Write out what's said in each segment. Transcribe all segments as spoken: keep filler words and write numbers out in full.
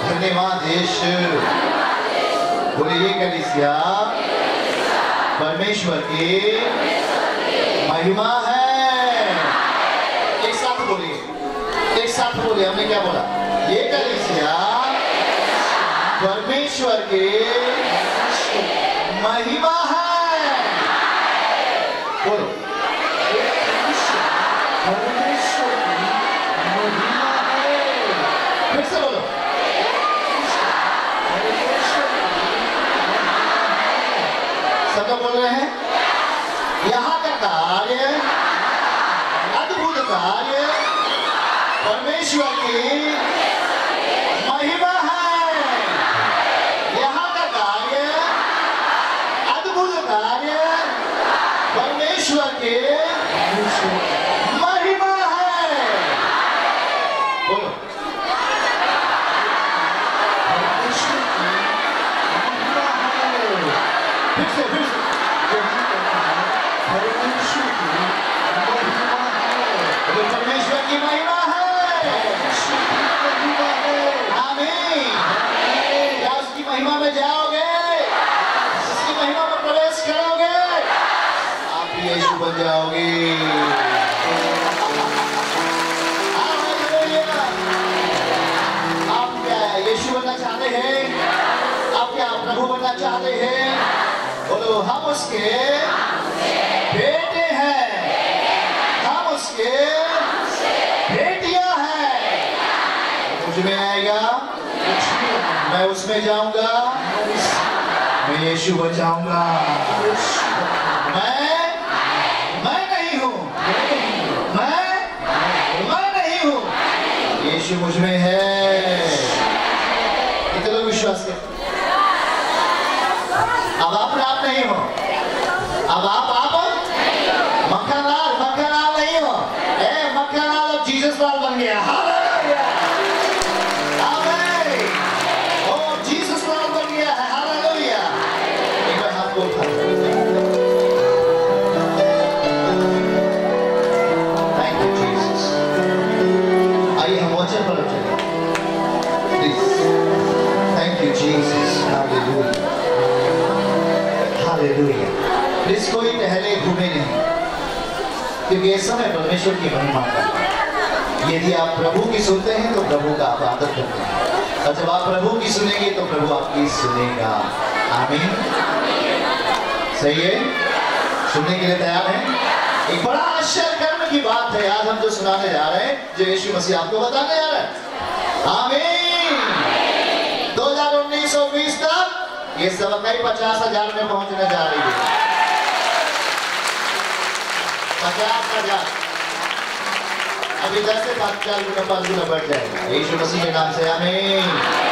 धन्यवाद यीशु। बोले ये कलीसिया परमेश्वर की महिमा है। एक साथ बोलिए, एक साथ बोलिए। हमने क्या बोला? ये कलीसिया परमेश्वर की महिमा है। बोलो, परमेश्वर की महिमा है। फिर से बोलो, सब लोग बोल रहे हैं। यहाँ का कार्य, अद्भुत कार्य परमेश्वर की महिमा है। यहाँ का कार्य, अद्भुत कार्य परमेश्वर की महिमा है। बोलो, परमेश्वर की महिमा है। फिर से फिर से परमेश्वर की महिमा है। परमेश्वर की महिमा है। आमीन। क्या उसकी महिमा में जाओगे? उसकी महिमा में प्रवेश करोगे? आप भी यीशु बन जाओगे। आप क्या यीशु बनना चाहते हैं? आप क्या प्रभु बनना चाहते हैं? बोलो, हम उसके बेटे हैं, हम उसके बेटियां हैं। मुझ में आएगा, मैं उसमें जाऊंगा, मैं यीशु बन जाऊंगा। मैं मैं नहीं हूं, मैं मैं नहीं हूं, यीशु मुझ में है। कितने लोग विश्वास करते? अब आप आप नहीं हो, अब आप आप मक्खनलाल मक्खनलाल नहीं हो। ए मक्खनलाल अब जीसस लाल बन गया। हालेलुया, आमीन। ओ जीसस लाल बन गया है। हालेलुया। एक बार हाथ को उठा। Thank you Jesus. आइए हम वचन पर चलें। Please. Thank you Jesus. Hallelujah, hallelujah. Please कोई टहले घूमे नहीं, क्योंकि ये समय परमेश्वर की महिमा का है। यदि आप प्रभु की सुनते हैं तो प्रभु का आप आदर करते हैं, और जब आप प्रभु की सुनेंगे तो प्रभु आपकी सुनेगा। आमीन। सही है? सुनने के लिए तैयार हैं? एक बड़ा आश्चर्य कर्म की बात है आज हम जो सुनाने जा रहे हैं, जो यीशु मसीह आपको बताने जा रहे हैं। आमीन। दो हजार उन्नीस और बीस तक ये सब कई पचास हजार में पहुंचने जा रही है। पचास हजार अभी दस से पाँच चार गुना पाँच गुना बढ़ जाएगा यीशु मसीह के नाम से। आमीन।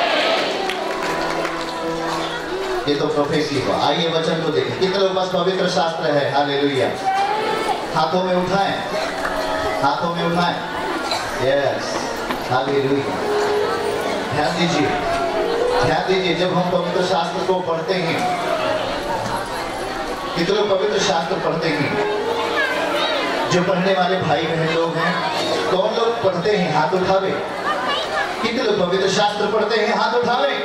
ये तो प्रोफेसी हुआ। आइए वचन को देखें। कितने लोग पास पवित्र शास्त्र है? हालेलुया। हाथों में उठाएं, हाथों में उठाएं। Yes, hallelujah. ध्यान दीजिए, ध्यान दीजिए। जब हम पवित्र शास्त्र को पढ़ते हैं, कितने लोग पवित्र शास्त्र पढ़ते हैं? जो पढ़ने वाले भाई बहन लोग हैं, कौन लोग पढ़ते हैं? हाथ उठावे। कितने लोग पवित्र शास्त्र पढ़ते हैं? हाथ उठावे।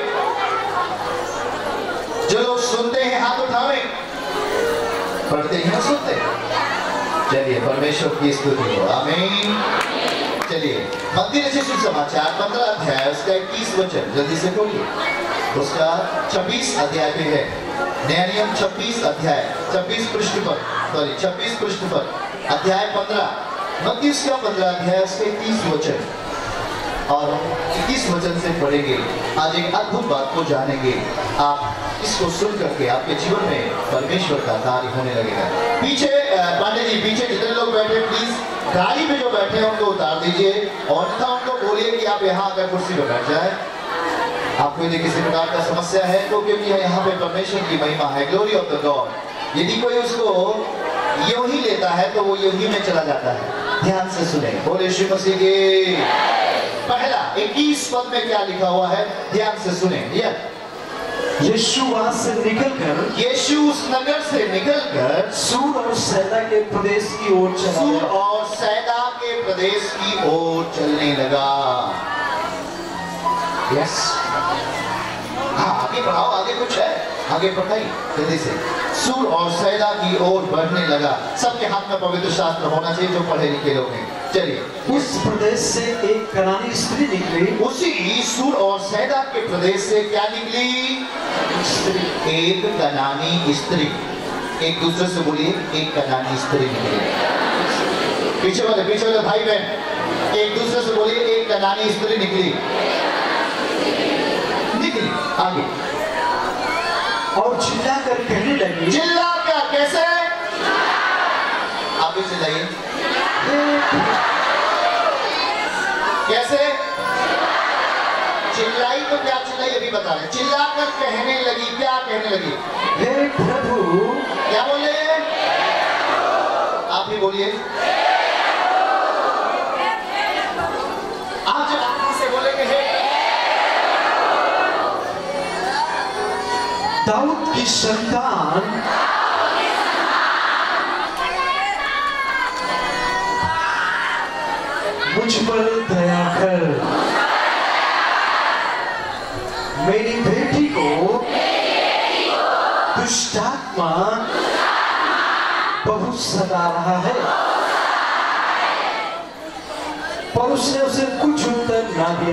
जो लोग सुनते हैं हाथ उठावे। पढ़ते हैं, सुनते हैं। चलिए, परमेश्वर की स्तुति हो। आमीन। चलिए, मंदिर से सुसमाचार पंद्रह अध्याय उसका इक्कीस वचन जल्दी से खोलिए। उसका छब्बीस अध्याय पे है। नया नियम छब्बीस अध्याय, छब्बीस पृष्ठ पर, सॉरी छब्बीस पृष्ठ पर अध्याय पंद्रह, मत्ती उसका पंद्रह अध्याय उसके इक्कीस वचन, और इक्कीस वचन से पढ़ेंगे। आज एक अद्भुत बात को जानेंगे। आप इसको सुन करके आपके जीवन में परमेश्वर का कार्य होने लगेगा। पीछे पांडे जी, पीछे जितने लोग बैठे प्लीज गाड़ी में जो बैठे हैं उनको उतार दीजिए, और अन्यथा उनको बोलिए कि आप यहाँ आकर कुर्सी पर बैठ जाए। आपको यदि किसी प्रकार का समस्या है तो, क्योंकि यहाँ पे परमेश्वर की महिमा है, ग्लोरी ऑफ द गॉड। यदि कोई उसको यूं ही लेता है तो वो यूं ही में चला जाता है। ध्यान से सुने। बोले यीशु मसीह की। पहला इक्कीस पद में क्या लिखा हुआ है? ध्यान से सुने। यीशु वहां से निकलकर, यीशु उस नगर से निकलकर सूर और सैदा के प्रदेश की ओर चला सूर और सैदा के प्रदेश की ओर चलने लगा। यस, आगे बढ़ाओ, आगे कुछ है, आगे बढ़ाइए जल्दी से। सूर और सैदा की ओर बढ़ने लगा। सबके हाथ में पवित्र शास्त्र होना चाहिए जो पढ़े लिखे लोग हैं। चलिए। उस प्रदेश से एक कनानी स्त्री निकली। उसी सूर और सैदा के प्रदेश से क्या निकली? एक कनानी स्त्री। एक दूसरे से बोलिए, एक कनानी स्त्री निकली। पीछे वाले पीछे वाले भाई बहन एक दूसरे से बोलिए, एक कनानी स्त्री निकली। निकली आगे और चिल्ला कर कहने लगी। चिल्ला कर कैसे? आगे चिल्लाइए। कैसे चिल्लाई? तो क्या चिल्लाई अभी बता रहे। चिल्ला कर कहने लगी, क्या कहने लगी? हे प्रभु। क्या बोले? आप ही बोलिए। आप जब आप से बोलेंगे हे, दाऊद की संतान मुझ पर दया कर, मेरी बेटी को दुष्टात्मा बहुत सता रहा है। पर उसने उसे कुछ उत्तर ना दिया।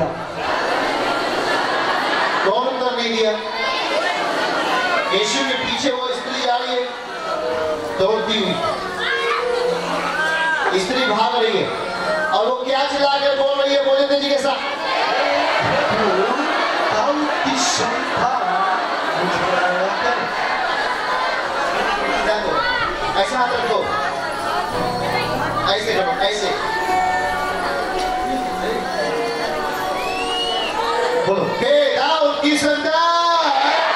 कौन उत्तर नहीं दिया? यीशु के पीछे वो स्त्री जा रही है दौड़ती हुई, स्त्री भाग रही है और वो क्या चिल्ला के बोल रही है? बोले थे जी के साथ, दाऊद की संतान मुझ पर दया कर। ऐसा हाथ रखो, ऐसे करो, ऐसे बोलो, हे दाऊद की संतान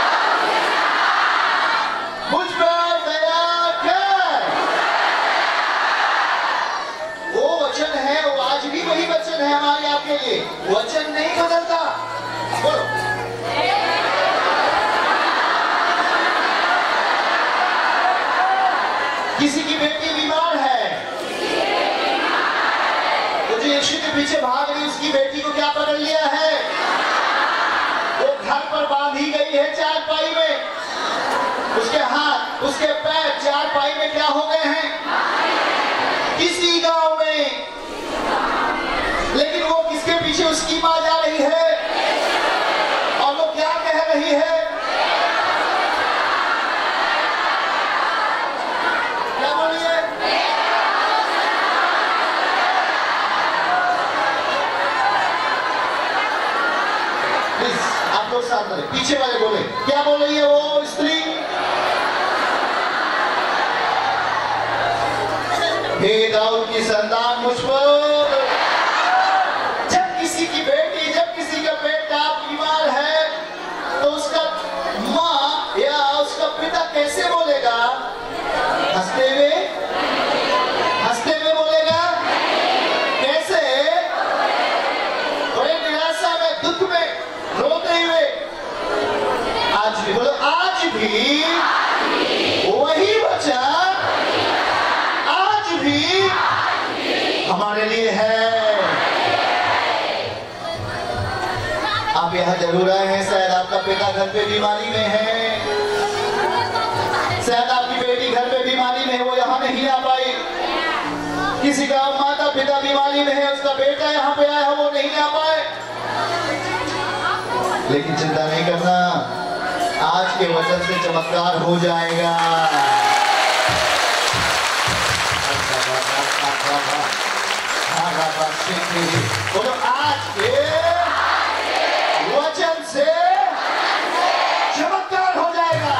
मुझ पर दया कर। वो वचन है, वो आज भी वही वचन है हमारे आपके लिए। वचन नहीं बदलता। बोलो, किसी की बेटी बीमार है, वो जो यीशु के पीछे भाग रही, उसकी बेटी को क्या पकड़ लिया है? वो घर पर बांधी गई है चारपाई में। उसके हाथ, उसके पैर चारपाई में क्या हो गए हैं? किसी गांव में। लेकिन वो किसके पीछे? उसकी मां जा रही है और वो क्या कह रही है? क्या बोलिए? प्लीज आप लोग साथ में, पीछे वाले बोले, क्या बोल रही है वो स्त्री? हे दाऊद की संतान मुझ पर। जब किसी की बेटी, जब किसी का बेटा बीमार है तो उसका माँ या उसका पिता कैसे बोलेगा? हंसते हुए, हंसते हुए बोलेगा? कैसे? बड़े निराशा में, दुख में, रोते हुए। आज भी बोलो, आज भी वही वचन आज भी हमारे लिए है। आप यहाँ जरूर आए हैं, शायद आपका पिता घर पे बीमारी में है, शायद आपकी बेटी घर पे बीमारी में है, वो यहाँ नहीं आ पाई। किसी का माता पिता बीमारी में है, उसका बेटा यहाँ पे आया है, वो नहीं आ पाए। लेकिन चिंता नहीं करना, आज के वचन से चमत्कार हो जाएगा। बोलो, आज के वचन से चमत्कार हो जाएगा।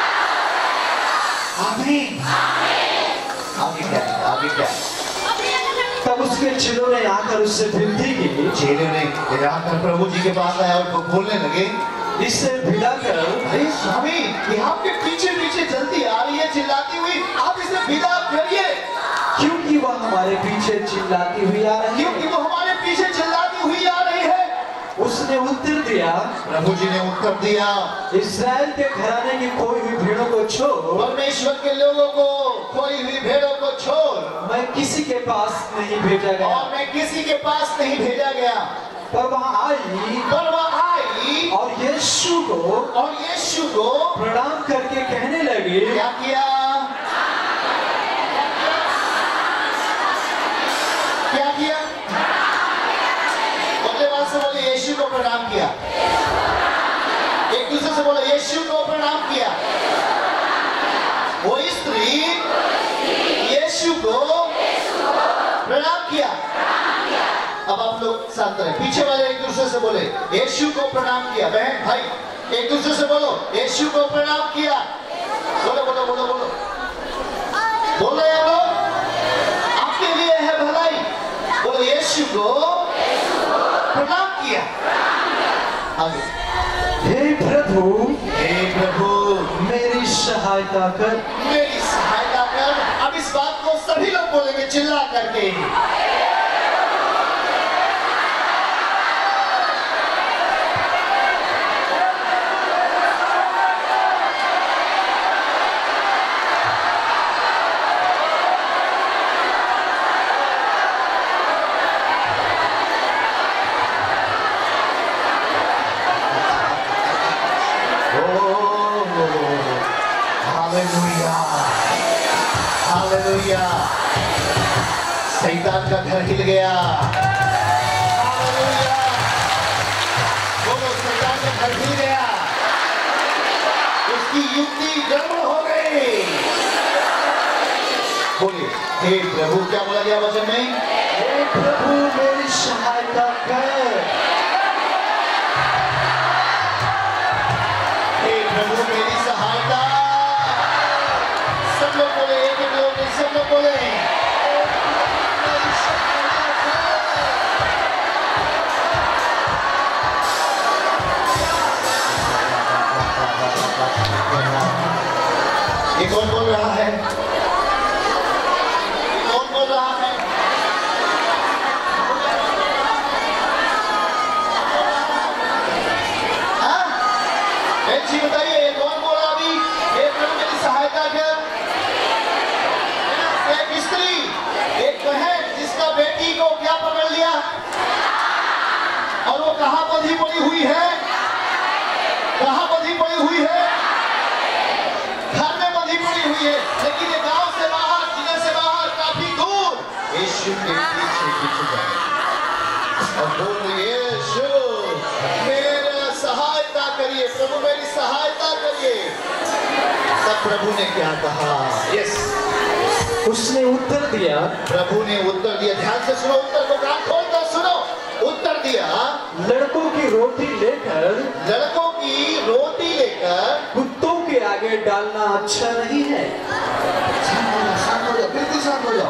आमीन। आगे क्या? आगे क्या? तब उसके चेलों ने आकर उससे विनती की। चेलों ने आकर प्रभु जी के पास आया और बोलने लगे, इससे भिड़ा कर, अरे स्वामी, ये आपके पीछे पीछे जल्दी आ रही है चिल्लाती हुई, आप इसे विदा करिए। क्योंकि वह हमारे पीछे चिल्लाती हुई आ रही है। क्योंकि वो हमारे पीछे चिल्लाती हुई आ रही है। उसने उत्तर दिया, प्रभु जी ने उत्तर दिया, इस्राएल के घराने की खोई हुई भेड़ों को छोड़, परमेश्वर के लोगों को खोई हुई भेड़ों को छोड़, मैं किसी के पास नहीं भेजा गया। और मैं किसी के पास नहीं भेजा गया। पर वहाँ आई, पर वह आई और यीशु को और यीशु को प्रणाम करके कहने लगे, क्या किया? क्या किया? बोले बात से बोले यीशु को प्रणाम किया। एक दूसरे से बोले यीशु को प्रणाम किया। वो स्त्री यीशु को प्रणाम किया। अब आप लोग शांत रहे। पीछे वाले एक दूसरे से बोले यीशु को प्रणाम किया। बहन भाई एक दूसरे से बोलो यीशु को प्रणाम किया। बोलो बोलो बोलो बोलो बोलो यार लोग, आपके लिए है भलाई। बोलो यीशु को प्रणाम किया। आगे, हे प्रभु, हे प्रभु मेरी सहायता कर, मेरी सहायता कर। अब इस बात को सभी लोग बोलेंगे चिल्ला करके। हालेलुया, शैतान का घर हिल गया। हालेलुया, बोलो शैतान का घर हिल गया। उसकी युक्ति गड़बड़ हो गई। बोलिए हे प्रभु, क्या बोला गया वचन में? हे प्रभु मेरी सहायता कर। हे प्रभु मेरी सहायता। सब लोग बोले, एक एक लोग सब लोग बोले ये कौन बोल रहा है? ये कौन बोल रहा है? हाँ? जी बताइए ये कौन बोल रहा अभी? ये प्रभु मेरी सहायता कर। एक स्त्री, एक बहन जिसका बेटी को क्या पकड़ लिया और वो कहां बंधी पड़ी हुई है? कहां बंधी पड़ी हुई है? घर में बंधी पड़ी हुई है, लेकिन ये गांव से बाहर, जिले से बाहर, काफी दूर यीशु के पीछे पीछे जाए और बोल रही है यीशु मेरा सहायता करिए, प्रभु मेरी सहायता करिए। तब प्रभु ने क्या कहा? यस, उसने उत्तर दिया, प्रभु ने उत्तर दिया। ध्यान से सुनो, उत्तर को कान खोल कर सुनो। उत्तर दिया, लड़कों की रोटी लेकर लड़कों की रोटी लेकर कुत्तों के आगे डालना अच्छा नहीं है। शांत हो जाओ, बिल्कुल शांत हो जाओ,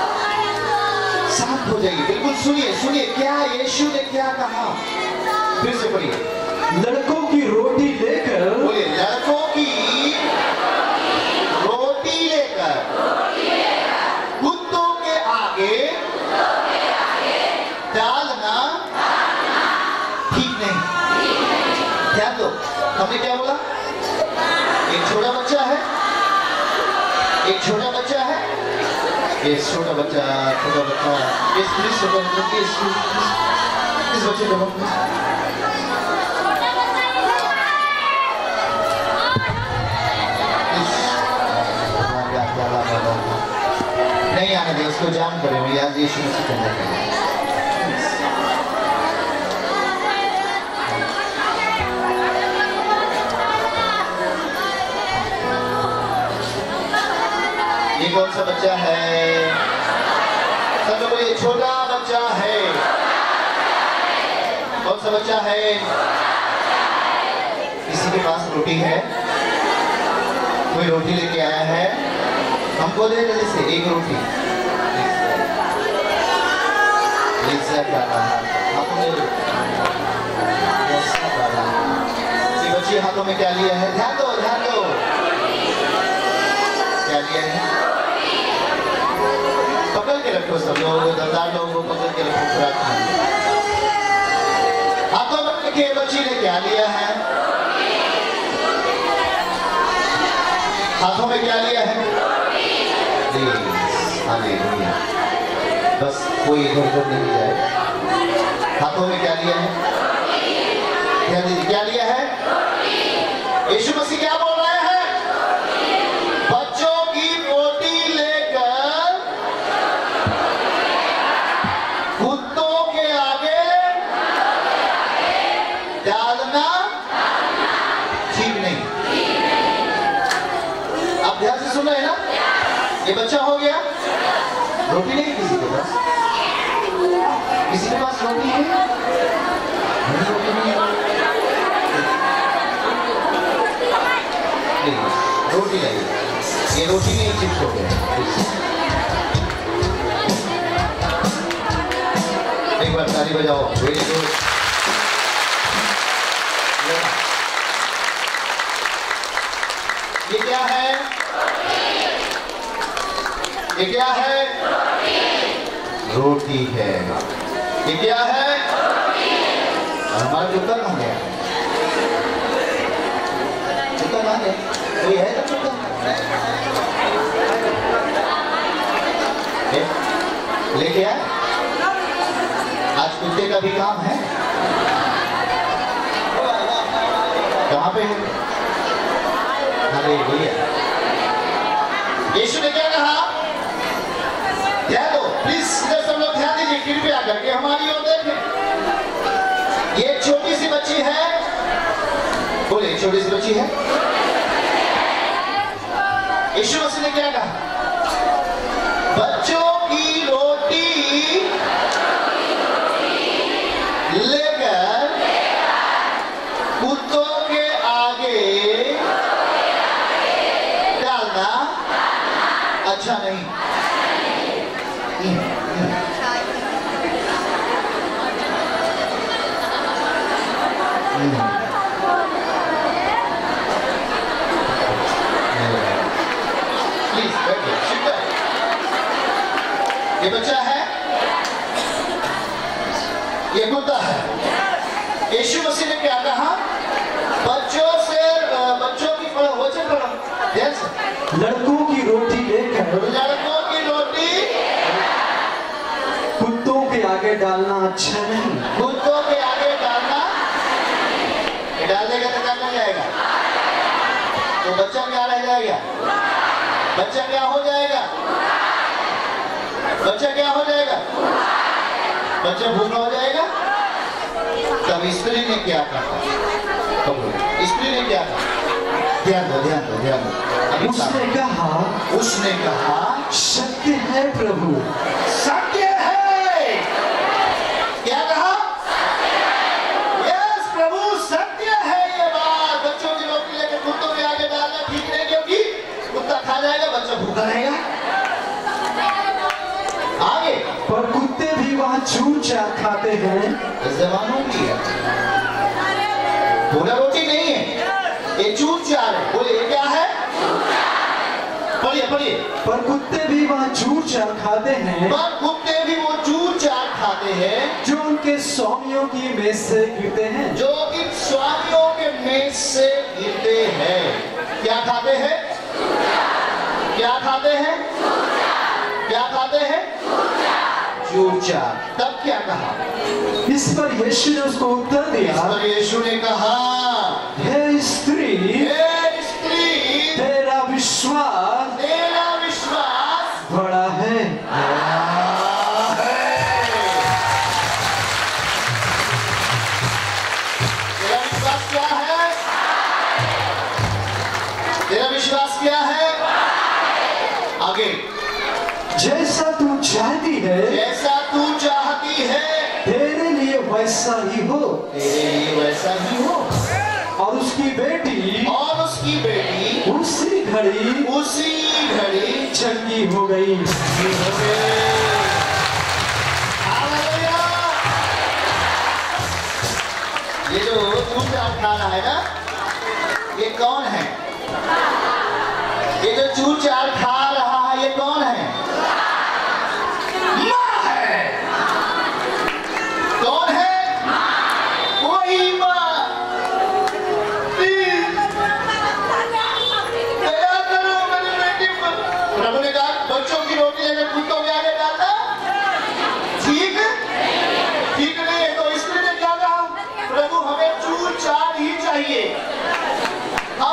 शांत हो जाइए, बिल्कुल सुनिए सुनिए क्या यीशु ने क्या कहा। फिर से पढ़िए, लड़कों की रोटी लेकर, बोलिए लड़कों की रोटी लेकर कुत्तों के आगे डालना ठीक नहीं। ध्यान दो, हमने क्या बोला? एक छोटा बच्चा है, एक छोटा बच्चा है, ये छोटा बच्चा छोटा बच्चा इस प्लीज छोटा बच्चा इस इस बच्चे को नहीं आने दे, उसको जाम करें। आज यीशु मसीह करना है। ये कौन सा बच्चा है? सब लोग ये छोटा बच्चा है। कौन सा बच्चा है? किसी के पास रोटी है? कोई रोटी लेके आया है? हमको दे जल्दी से एक रोटी। ये बच्ची हाथों में क्या लिया है? ध्यान दो ध्यान दो, क्या लिया है? पकड़ के रखो, सब लोग दरदार लोगों को पकड़ के रखो। हाथों में रखे बच्ची ने क्या लिया है? हाथों में क्या लिया है? हालेलुया। बस कोई इधर उधर नहीं जाए। हाथों में क्या लिया है? क्या, क्या लिया है? यीशु मसीह क्या बोल रहे हैं? बच्चों की रोटी लेकर कुत्तों के आगे डालना ठीक नहीं। आप ध्यान से सुन रहे हैं ना? ये बच्चा हो गया, रोटी नहीं किसी के पास, किसी के पास रोटी है नहीं, रोटी नहीं है, नहीं रोटी नहीं, ये रोटी नहीं चिप्स हो गए। एक बार ताली बजाओ, वेरी गुड। ये क्या है? ये क्या है? रोटी है। ये क्या है? और हमारा जूता कहाँ गया? जूता कहाँ गया? कोई है तो जूता? लेके आए? आज कुत्ते का भी काम है? कहाँ पे है? अरे भैया, यीशु ने क्या कहा? ध्यान दो प्लीज, इधर सब लोग ध्यान दीजिए, कृपया करके हमारी ओर देखें। ये छोटी सी बच्ची है, बोले छोटी सी बच्ची है। यीशु मसीह ने क्या कहा? बच्चों की रोटी लेकर कुत्तों के आगे डालना अच्छा नहीं। प्लीज बैठिए, शिद्दत। ये बच्चा है, ये कुत्ता है। यीशु मसीह ने क्या कहा? बच्चों से, बच्चों की पढ़ो, वचन पढ़ो ध्यान से। लड़कों की रोटी लेकर लड़कों की रोटी कुत्तों के आगे डालना अच्छा नहीं। कुत्तों के आगे डालना, डाल देगा तो क्या हो जाएगा? तो बच्चा क्या रह जाएगा? बच्चा क्या हो जाएगा? बच्चा क्या हो जाएगा? बच्चा भूखा हो जाएगा। तब स्त्री ने क्या कहा? स्त्री ने क्या कहा? ध्यान दो, ध्यान दो, ध्यान दो। उसने कहा, उसने कहा सत्य है प्रभु। सत्य है। क्या कहा? यस प्रभु, सत्य है ये बात। बच्चों की रोटी लेकर कुत्तों के आगे डालना ठीक नहीं, क्योंकि कुत्ता खा जाएगा, बच्चा भूखा रहेगा। आगे, पर कुत्ते भी वहाँ चूर चार खाते हैं। जवानों की है, पूरा रोटी नहीं है, ये चूर चार है। बोले ये क्या है? पढ़िए पढ़िए। पर कुत्ते भी वहाँ चूर चार खाते हैं। पर कुत्ते भी वो चूर चार खाते हैं जो उनके स्वामियों की मेज से गिरते हैं। जो कि स्वामियों के मेज से गिरते हैं। क्या खाते हैं? क्या खाते हैं? क्या खाते हैं? चूर चार। तब क्या कहा? इस पर यीशु ने उसको उत्तर दिया, इस पर यीशु ने कहा, हे स्त्री, हे स्त्री, तेरा विश्वास तेरा विश्वास बड़ा है। बड़ा है। तेरा विश्वास क्या है? तेरा विश्वास क्या है? आगे, जैसा तू चाहती है, जैसा तू चाहती है तेरे लिए वैसा ही हो। तेरे लिए वैसा ही हो। और उसकी बेटी और उसकी बेटी उसी घड़ी उसी घड़ी चंगी हो गई। हालेलुया। ये जो दूध आप खा रहा है ना, ये कौन है? ये जो चूर चार खा रहा है, ये कौन है? माँ है। कौन है? वही माँ। दया करो मेरी बेटी पर। प्रभु ने कहा बच्चों की रोटी लेकर कुत्तों के आगे डालना ठीक ठीक नहीं है। तो इसलिए क्या कहा? प्रभु हमें चूर चार ही चाहिए,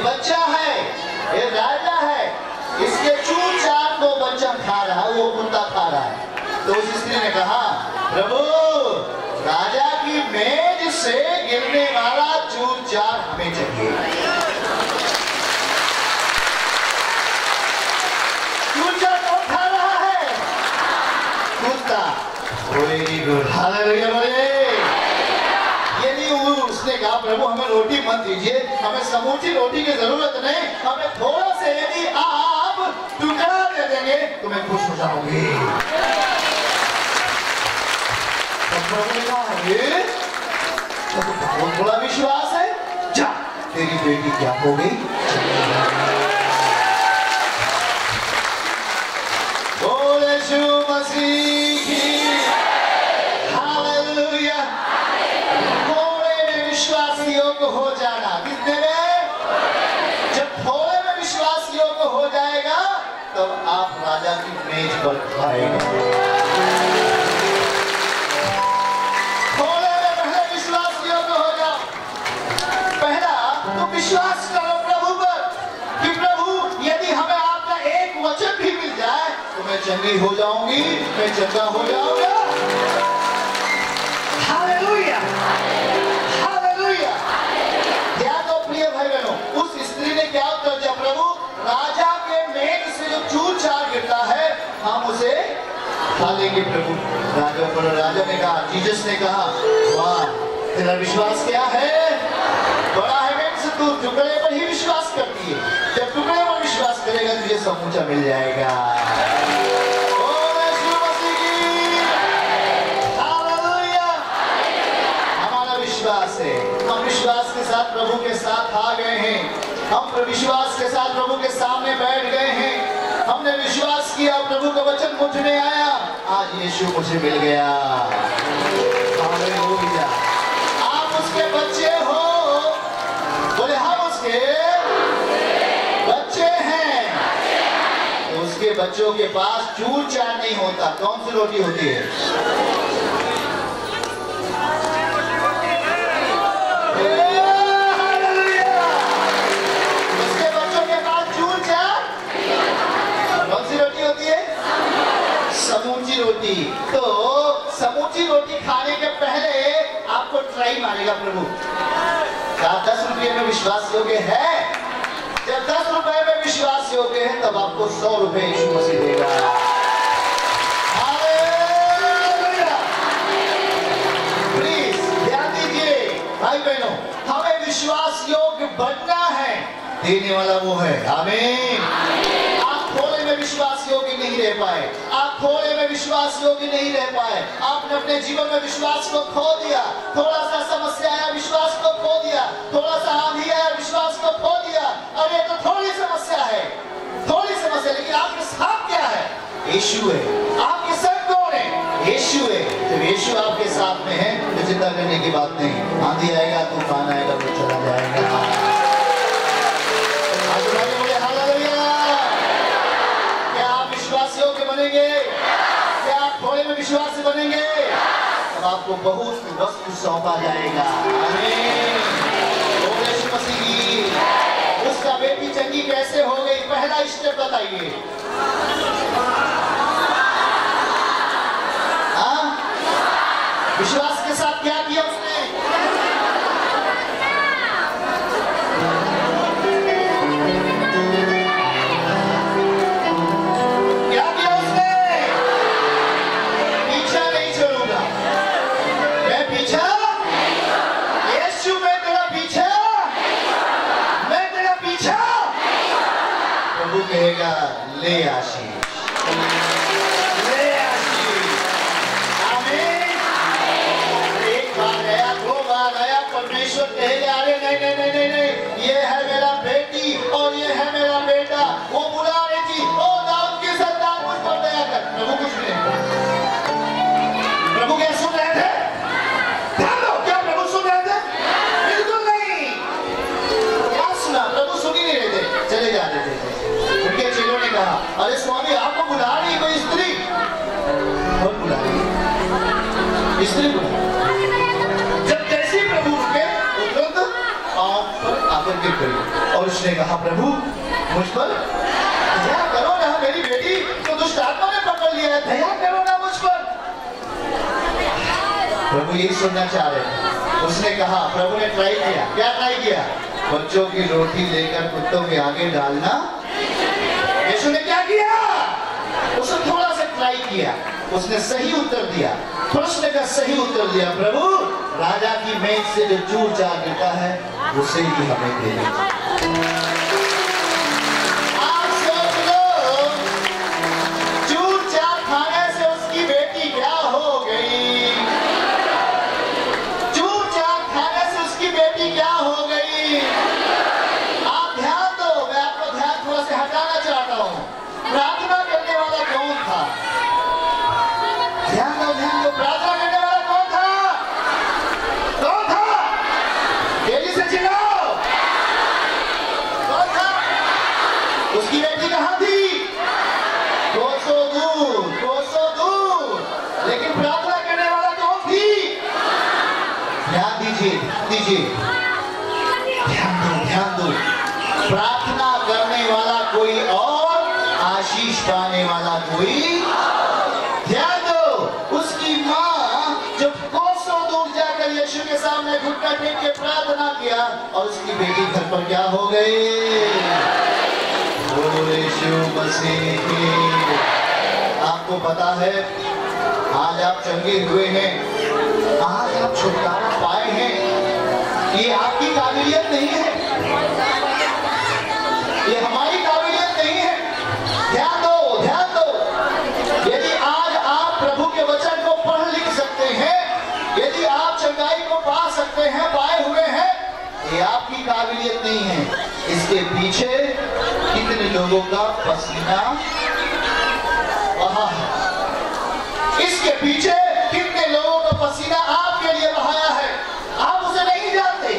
बच्चा है, ये राजा है, इसके चूर चार को बच्चा खा रहा है, वो कुत्ता खा रहा है। तो उस स्त्री ने कहा, प्रभु राजा की मेज से गिरने वाला चूर चार हमें चाहिए। चूर चार कौन खा रहा है? कुत्ता। वेरी गुड, हालेलुया बोले। उसने कहा, प्रभु हमें रोटी मत दीजिए, हमें समूची रोटी की जरूरत नहीं, हमें थोड़ा से यदि आप टुकड़ा दे देंगे तो मैं खुश हो जाऊंगी। तो प्रभु ने कहा, ये तो बहुत बड़ा विश्वास है, जा तेरी बेटी क्या हो गई? बोले यीशु मसीह की योग्य हो जाना। कितने में? जब थोड़े में विश्वास योग्य हो जाएगा तब आप राजा की मेज पर खाएंगे। थोड़े में पहले विश्वास योग्य हो जाओ। पहला तो विश्वास करो प्रभु पर कि प्रभु यदि हमें आपका एक वचन भी मिल जाए तो मैं चंगी हो जाऊंगी, मैं चंगा हो जाऊंगा। हालेलुया, उस स्त्री ने क्या उत्तर दिया? प्रभु राजा के मेज से जो चूर चार गिरता है हम उसे खा लेंगे प्रभु। राजा पर राजा ने कहा, जीसस ने कहा, वाह तेरा विश्वास क्या है, बड़ा है। मेरे से तू टुकड़े पर ही विश्वास करती है, जब टुकड़े पर विश्वास करेगा तुझे समूचा मिल जाएगा। है हम विश्वास के साथ प्रभु के साथ आ गए हैं, हम विश्वास के साथ प्रभु के सामने बैठ गए हैं, हमने विश्वास किया, प्रभु का वचन मुझ में आया, आज यीशु मुझे मिल गया। हालेलुया। आप उसके बच्चे हो, बोले हम उसके बच्चे हैं। तो उसके बच्चों के पास चूर चार नहीं होता, कौन सी रोटी होती है? समूची रोटी। तो समूची रोटी खाने के पहले आपको ट्राई मारेगा प्रभु, क्या दस रुपये में विश्वास योग्य है? जब दस रुपए में विश्वास योग्य है तब आपको सौ रुपए यीशु मसीह देगा। प्लीज ध्यान दीजिए भाई बहनों, हमें विश्वास योग्य बनना है, देने वाला वो है। आमीन। थोड़े में विश्वास योग्य नहीं रह पाए, आप थोड़े में विश्वास योग्य नहीं रह पाए, आपने अपने जीवन में विश्वास को खो दिया, थोड़ा सा समस्या आया विश्वास को खो दिया, थोड़ा सा आंधी आया विश्वास को खो दिया। अरे तो थोड़ी समस्या है, थोड़ी समस्या, लेकिन आपके साथ क्या है? यीशु है। आपके साथ कौन है? यीशु है। जब यीशु आपके साथ में है तो चिंता करने की बात नहीं। आंधी आएगा, तूफान आएगा, तो चला जाएगा। बनेंगे क्या आप थोड़े में विश्वास से बनेंगे? अब आपको बहुत वस्तु सौंपा जाएगा। आमीन। यीशु मसीह की उसका बेटी चंगी कैसे हो गई? पहला स्टेप बताइए। हाँ, विश्वास के साथ क्या किया उसने? कहेगा ले आशीष, ले आशीष। आमीन। एक बार गया, दो बार गया, परमेश्वर कहेगा अरे नहीं नहीं नहीं नहीं नहीं, ये है मेरा बेटी और ये है मेरा बेटा। वो बुला रही थी, ओ दाऊद की संतान मुझ पर दया कर। प्रभु कुछ नहीं, प्रभु क्या सुन रहे थे? ध्यान दो, क्या प्रभु सुन रहे थे? बिल्कुल नहीं। क्या सुना? प्रभु सुन ही नहीं रहे थे, चले जा रहे थे। उनके चेलों ने कहा, अरे स्वामी आपको बुला रही कोई स्त्री? कौन बुला रही? स्त्री बुला। जब जैसे प्रभु रुके, तुरंत पांव पर आकर गिर पड़ी। कहा प्रभु मुझ पर दया करो ना, मेरी बेटी तो दुष्ट आत्मा ने पकड़ लिया है, दया करो ना मुझ पर। प्रभु यही सुनना चाह रहे हैं। उसने कहा, प्रभु ने ट्राई किया, क्या ट्राई किया? बच्चों की रोटी लेकर कुत्तों के आगे डालना। यीशु ने क्या किया? उसने थोड़ा सा ट्राई किया, उसने सही उत्तर दिया, प्रश्न का सही उत्तर दिया। प्रभु राजा की मेज से जो चूर चार गिरता है उसे ही हमें दे दीजिए। आप सोच लो, चूर चार खाने से उसकी बेटी क्या हो गई? चूर चार खाने से उसकी बेटी क्या हो गई? आप ध्यान दो, मैं आपको ध्यान थोड़ा से हटाना चाहता हूँ। प्रार्थना करने वाला कौन था? ध्यान दो, ध्यान दो, प्रार्थना करने वाला कौन था? कौन था? तेजी से चिल्लाओ। कौन था? उसकी बेटी कहाँ थी? कोसों दूर, कोसों दूर। लेकिन प्रार्थना करने वाला कौन थी? ध्यान दीजिए, दीजिए, ध्यान दो, ध्यान दो। प्रार्थना करने वाला कोई और, आशीष पाने वाला कोई। ध्यान दो, उसकी माँ जब कोसों दूर जाकर यीशु के सामने घुटना टेक के प्रार्थना किया और उसकी बेटी घर पर क्या हो गई? यीशु मसीह। आपको पता है आज आप चंगे हुए हैं, आज आप छुटकारा पाए हैं, ये आपकी काबिलियत नहीं है, ये हमारी काबिलियत नहीं है। ध्यान दो, ध्यान दो। यदि आज आप प्रभु के वचन को पढ़ लिख सकते हैं, यदि आप चंगाई को पा सकते हैं, पाए हुए हैं, ये आपकी काबिलियत नहीं है। इसके पीछे कितने लोगों का पसीना बहा है, इसके पीछे कितने लोगों का पसीना आपके लिए बहाया है, आप उसे नहीं जानते।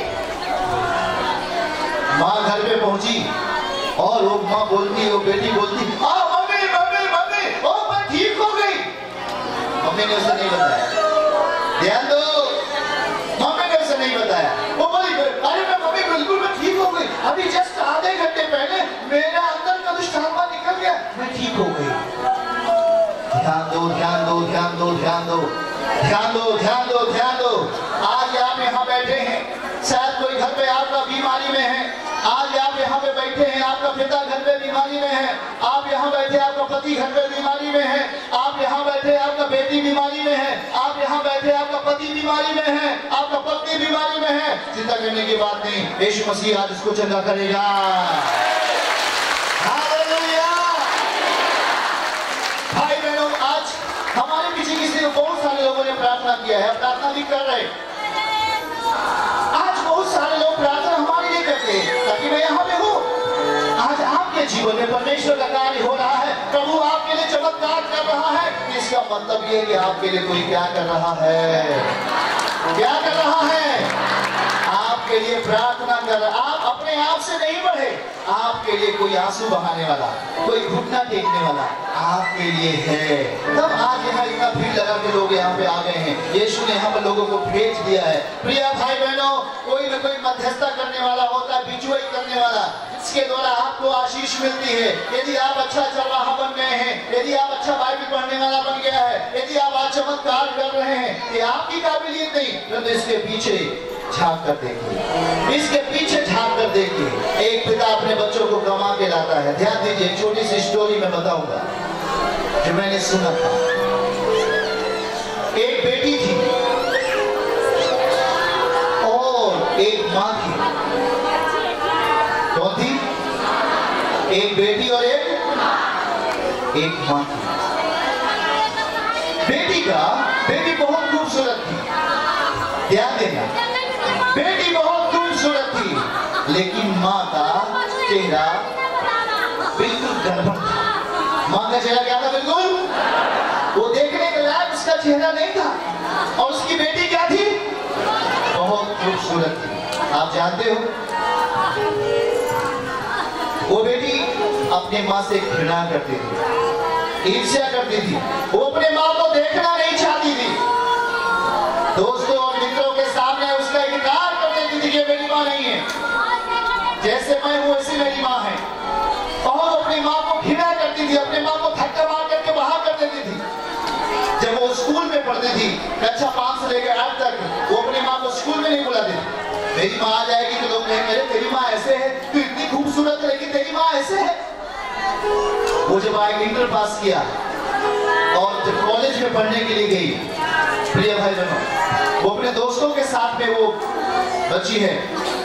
माँ घर पे पहुंची और वो माँ बोलती, वो बेटी बोलती, आ मम्मी मम्मी मम्मी, ओ मैं ठीक हो गई। मम्मी ने उसे नहीं बताया, ध्यान दो, मम्मी ने उसे नहीं बताया। वो बोली, अरे मैं मम्मी बिल्कुल मैं ठीक हो गई, अभी जस्ट आधे घंटे पहले मेरा अंदर का दुष्ट आत्मा निकल गया, मैं ठीक हो गई। ध्यान दो, ध्यान दो, ध्यान दो, ध्यान दो, ध्यान दो, ध्यान दो, ध्यान दो। आज आप यहाँ बैठे हैं, शायद कोई घर पे आपका बीमारी में है, आज आप यहाँ पे बैठे हैं, आपका पिता घर पे बीमारी में है, आप यहाँ बैठे आपका पति घर पे बीमारी में है, आप यहाँ बैठे आपका बेटी बीमारी में है, आप यहाँ बैठे आपका पति बीमारी में है, आपका पत्नी बीमारी में है। चिंता करने की बात नहीं, यीशु मसीह आज इसको चंगा करेगा। हालेलुया। भाई बहनों, आज हमारे पीछे किसी बहुत सारे लोगों ने प्रार्थना किया है, प्रार्थना भी कर रहे। आज बहुत सारे लोग प्रार्थना हमारे लिए करते हैं ताकि मैं यहाँ पे हूँ। आज आपके जीवन में परमेश्वर का कार्य हो रहा है, प्रभु आपके लिए चमत्कार कर रहा है। इसका मतलब ये है कि आपके लिए कोई क्या कर रहा है, क्या कर रहा है? आपके लिए प्रार्थना कर रहा। आप अपने आप से नहीं बढ़े, आपके लिए कोई आंसू बहाने वाला, कोई घुटना टेकने वाला आपके लिए है। तब आज यहाँ इतना भीड़ लगा के लोग यहाँ पे आ गए हैं, यीशु ने यहाँ पर लोगों को भेज दिया है। प्रिय भाई बहनों, कोई न कोई मध्यस्थता करने वाला होता है, बिचुआई करने वाला, जिसके द्वारा आपको आशीष मिलती है। यदि आप अच्छा चरवाहा बन गए हैं, यदि आप अच्छा बाइबल पढ़ने वाला बन गया है, यदि आप आज चमत्कार कर रहे हैं, ये आपकी काबिलियत नहीं, परंतु इसके पीछे झांक कर देखिए, इसके पीछे झांक कर देखिए। एक पिता अपने बच्चों को कमा के लाता है। ध्यान दीजिए, एक छोटी सी स्टोरी मैं बताऊंगा जो मैंने सुना था। एक बेटी थी और एक माँ थी। कौन थी? एक बेटी और एक एक माँ थी। बेटी का बेटी बहुत खूबसूरत थी, ध्यान देना, बेटी बहुत खूबसूरत थी, लेकिन माँ का चेहरा बिल्कुल गड़बड़ था। माँ का चेहरा क्या था? बिल्कुल वो देखने के लायक उसका चेहरा नहीं था। और उसकी बेटी क्या थी? बहुत खूबसूरत थी। आप जानते हो, वो बेटी अपने माँ से घृणा करती थी, ईर्ष्या करती थी, वो अपने माँ को देखना नहीं चाहती थी। दोस्तों और मित्रों के सामने उसका इनकार कर देती थी कि मेरी माँ नहीं है, जैसे मैं हूँ वैसी मेरी पढ़ती थी, कक्षा पाँच से लेकर आठ तक, वो अपनी माँ को स्कूल में नहीं बुलाती थी। मेरी माँ आ जाएगी तो लोग कहेंगे अरे तेरी माँ ऐसे है, तू इतनी खूबसूरत है लेकिन तेरी माँ ऐसे है। वो जब आए इंटर पास किया और जब कॉलेज में पढ़ने के लिए गई, प्रिय भाई बहनों, वो अपने दोस्तों के साथ में वो बच्ची है,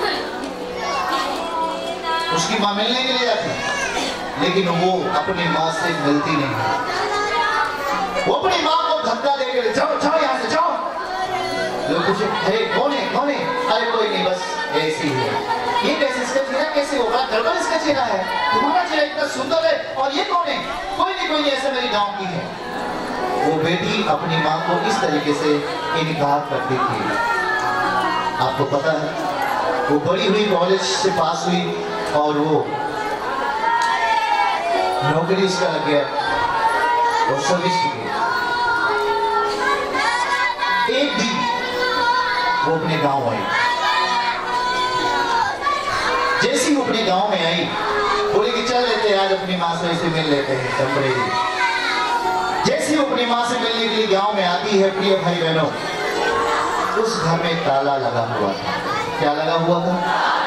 उसकी माँ मिलने के लिए जाती, लेकिन वो अपनी माँ से मिलती नहीं। वो अपनी माँ को धक्का देकर जाओ जाओ यहाँ से जाओ। लोग पूछे अरे कौन है कौन है? अरे कोई नहीं, बस ऐसी है। ये कैसे, इसका चेहरा कैसे होगा? गड़बड़ इसका चेहरा है, तुम्हारा चेहरा इतना सुंदर है, और ये कौन है? कोई नहीं कोई नहीं, ऐसे मेरी गाँव की है। वो बेटी अपनी माँ को इस तरीके से इनकार करती थी। आपको पता है, वो बड़ी हुई, कॉलेज से पास हुई और वो नौकरी उसका लग गया और सर्विस की। एक दिन वो अपने गांव आई। जैसी वो अपने गांव में आई, बोले कि चल लेते हैं आज अपनी माँ से ऐसे मिल लेते हैं टेम्परेरी। जैसी वो अपनी माँ से मिलने के लिए गांव में आती है, प्रिय भाई बहनों, उस घर में ताला लगा हुआ था। क्या लगा हुआ था?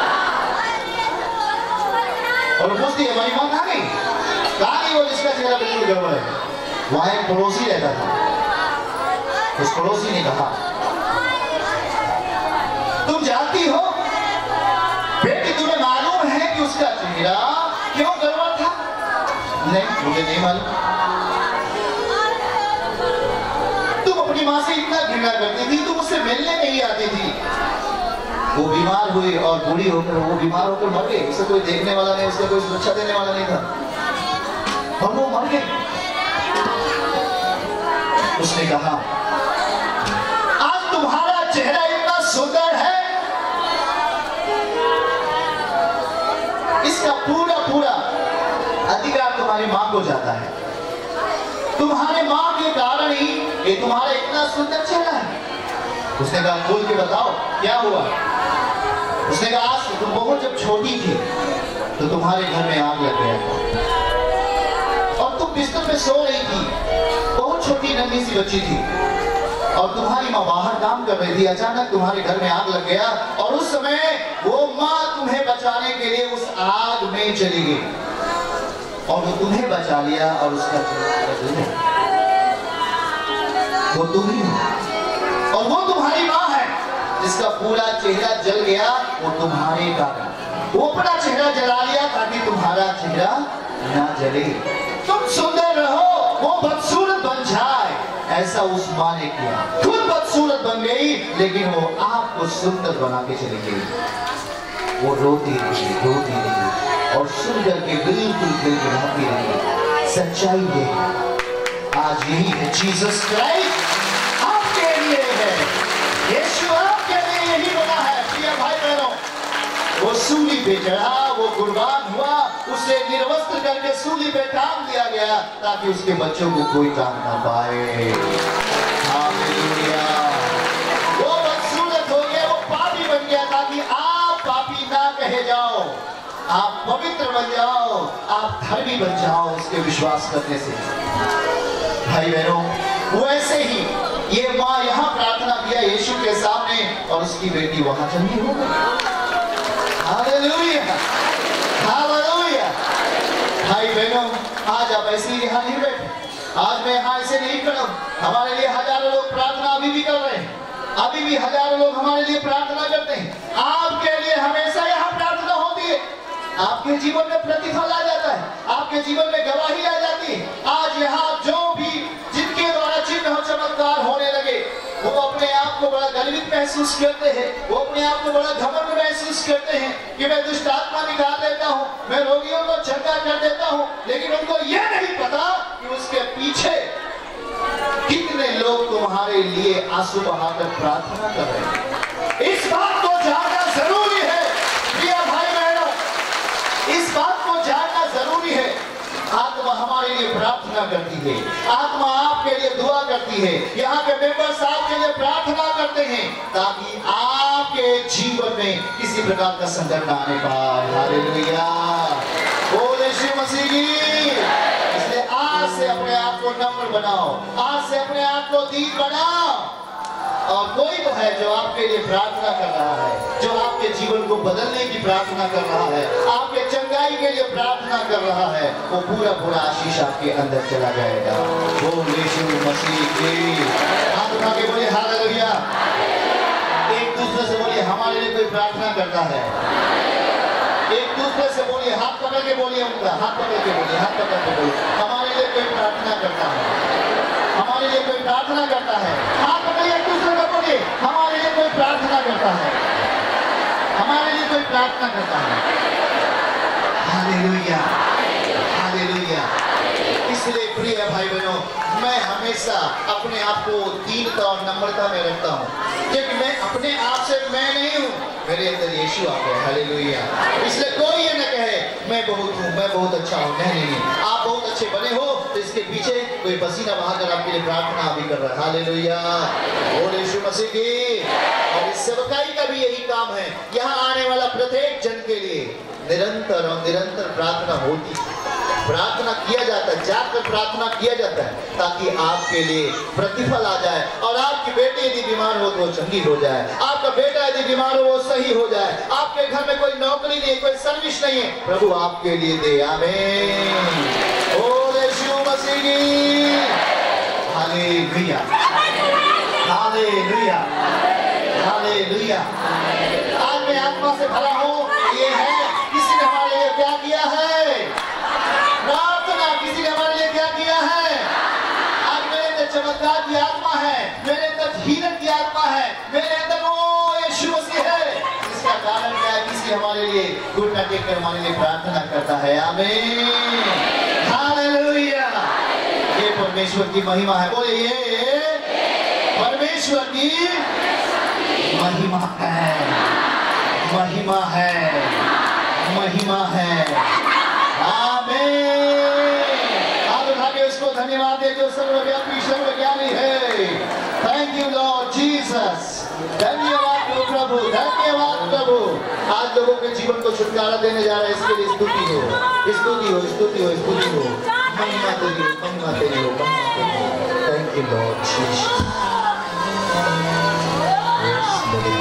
और पूछती है हमारी माँ कहाँ गई? कहाँ गई वो जिसका चेहरा बिल्कुल गड़बड़ है? वहां एक पड़ोसी रहता था। उस पड़ोसी ने कहा तुम जानती हो बेटी, तुम्हें मालूम है कि उसका चेहरा क्यों गड़बड़ था? नहीं, मुझे नहीं मालूम। तुम अपनी माँ से इतना घृणा करती थी, तुम उससे मिलने नहीं आती थी। वो बीमार हुई और बूढ़ी होकर वो बीमार होकर मर गई। उसे कोई देखने वाला नहीं, उसका कोई सुरक्षा देने वाला नहीं था और वो मर गई। उसने कहा आज तुम्हारा चेहरा इतना सुंदर है, इसका पूरा पूरा अधिकार तुम्हारी माँ को जाता है। तुम्हारे माँ के कारण ही ये तुम्हारा इतना सुंदर चेहरा है। उसने कहा खोल के बताओ क्या हुआ? उसने कहा आज तुम बहुत जब छोटी थी तो तुम्हारे घर में आग लग गया था और तुम बिस्तर पे सो रही थी, बहुत छोटी नन्ही सी बच्ची थी और तुम्हारी माँ बाहर काम कर रही थी। अचानक तुम्हारे घर में आग लग गया और उस समय वो माँ तुम्हें बचाने के लिए उस आग में चली गई और वो तुम्हें बचा लिया और उसका वो तुम ही हो और वो तुम्हारी माँ है जिसका पूरा चेहरा जल गया। वो तुम्हारे कारण वो अपना चेहरा जला लिया ताकि तुम्हारा चेहरा ना जले, तुम सुंदर रहो, वो बदसूरत बन जाए। ऐसा उस माँ ने किया, खुद बदसूरत बन गई लेकिन वो आपको सुंदर बना के चली गई। वो रोती रही रोती रही और सुंदर के बिल्कुल बिल्कुल रहती रही। सच्चाई ये आज यही है, जीसस क्राइस्ट आपके लिए है, यीशु आपके लिए यही बना है। प्रिय भाई बहनों, वो सूली पे चढ़ा, वो कुर्बान हुआ, उसे निर्वस्त्र करके सूली पे टांग दिया गया ताकि उसके बच्चों को कोई टांग ना पाए। हालेलुया। वो बदसूरत हो गया, वो पापी बन गया ताकि आप पापी ना कहे जाओ, आप पवित्र बन जाओ, आप धर्मी बन जाओ उसके विश्वास करने से। भाई बहनों, वो ऐसे ही ये माँ यहाँ प्रार्थना किया यीशु के सामने और उसकी बेटी वहां जन्मी हो गई। Hallelujah, hallelujah. भाई बहनों, आज आप ऐसे ही यहाँ नहीं बैठे, आज मैं यहाँ ऐसे नहीं खड़ा हूँ। हमारे लिए हजारों लोग प्रार्थना अभी भी कर रहे हैं, अभी भी हजारों लोग हमारे लिए प्रार्थना करते हैं। आपके लिए हमेशा यहाँ प्रार्थना होती है, आपके जीवन में प्रतिफल आ जाता है, आपके जीवन में गवाही आ जाती है। आज यहाँ जो भी जिनके द्वारा चिन्ह और चमत्कार होने लगे, वो अपने आप को बड़ा गर्वित महसूस करते हैं, वो अपने आप को बड़ा घमंड महसूस करते हैं कि मैं दुष्ट आत्मा निकाल देता हूँ, मैं रोगियों को चंगा कर देता हूँ, लेकिन उनको यह नहीं पता कि उसके पीछे कितने लोग तुम्हारे लिए आंसू बहाकर प्रार्थना कर रहे हैं। इस बात को जानना जरूरी है प्रिय भाई बहनों, इस बात को जानना जरूरी है। आत्मा हमारे लिए प्रार्थना करती है, आत्मा आपके लिए दुआ करती है, यहाँ के मेंबर्स आपके लिए प्रार्थना करते हैं ताकि आपके जीवन में किसी प्रकार का संकट ना आने पाए। हालेलुया, बोले यीशु मसीह की। इसलिए आज से अपने आप को को नम्र बनाओ, आज से अपने आप को दीन बनाओ। और कोई तो है जो आपके लिए प्रार्थना कर रहा है, जो आपके जीवन को बदलने की प्रार्थना कर रहा है, आपके चंगाई के लिए प्रार्थना कर रहा है, वो पूरा पूरा आशीष आपके अंदर चला जाएगा। वो यीशु मसीह की हाथ उठा के बोलिए हालेलुया। एक दूसरे से बोलिए हमारे लिए कोई प्रार्थना करता है। एक दूसरे से बोलिए, हाथ पकड़ के बोलिए, उनका हाथ पकड़ के बोलिए, हाथ पकड़ के बोलिए, हमारे लिए कोई प्रार्थना करता है, हमारे लिए कोई प्रार्थना करता है। हाथ पकड़िए, एक दूसरे को बोलिए हमारे लिए कोई प्रार्थना करता है, हमारे लिए कोई प्रार्थना करता है। Hallelujah, hallelujah. इसलिए प्रिय भाई बहनों, मैं हमेशा अपने आप को दीनता और नम्रता में रखता हूँ, क्योंकि मैं अपने आप से मैं नहीं हूँ, मेरे अंदर यीशु आ गया। हालेलुया। इसलिए कोई ये न कहे मैं बहुत हूँ, मैं बहुत अच्छा हूँ। नहीं नहीं, आप बहुत अच्छे बने हो तो इसके पीछे कोई पसीना बहाकर आपके लिए प्रार्थना भी कर रहा है। हालेलुया, बोल यीशु मसीह की। और इस सेवकाई का भी यही काम है, यहाँ आने वाला प्रत्येक जन के लिए निरंतर और निरंतर प्रार्थना होती है, प्रार्थना किया जाता है, जाकर प्रार्थना किया जाता है, ताकि आपके लिए प्रतिफल आ जाए। और आपकी बेटी यदि बीमार हो तो वो चंगी हो जाए, आपका बेटा यदि बीमार हो वो सही हो जाए, आपके घर में कोई नौकरी नहीं है, कोई सर्विस नहीं है, प्रभु आपके लिए दे। आमीन। ओ यीशु मसीह की हालेलुया, हालेलुया, हालेलुया। आज मैं आत्मा से भरा हूँ, ये है किसी ने हमारे लिए क्या किया है, प्रार्थना। किसी ने हमारे लिए क्या किया है। आज मेरे अंदर चमत्कार की आत्मा है, मेरे अंदर हिरन की आत्मा है, मेरे अंदर वो यीशु मसीह है। इसका कारण क्या है, किसी हमारे लिए घुटना टेक कर हमारे लिए प्रार्थना करता है। आमीन, हालेलुया। ये परमेश्वर की महिमा है। बोले ये परमेश्वर की महिमा है, महिमा है, महिमा है। आमीन। हाथ उठा के उसको धन्यवाद दे जो सर्वव्यापी सर्वज्ञानी है। Thank you Lord Jesus. धन्यवाद प्रभु, धन्यवाद प्रभु। आज लोगों के जीवन को छुटकारा देने जा रहा है, इसके लिए स्तुति हो, स्तुति हो, स्तुति हो, स्तुति हो। महिमा तेरी हो, महिमा तेरी हो, महिमा तेरी हो। Thank you Lord Jesus.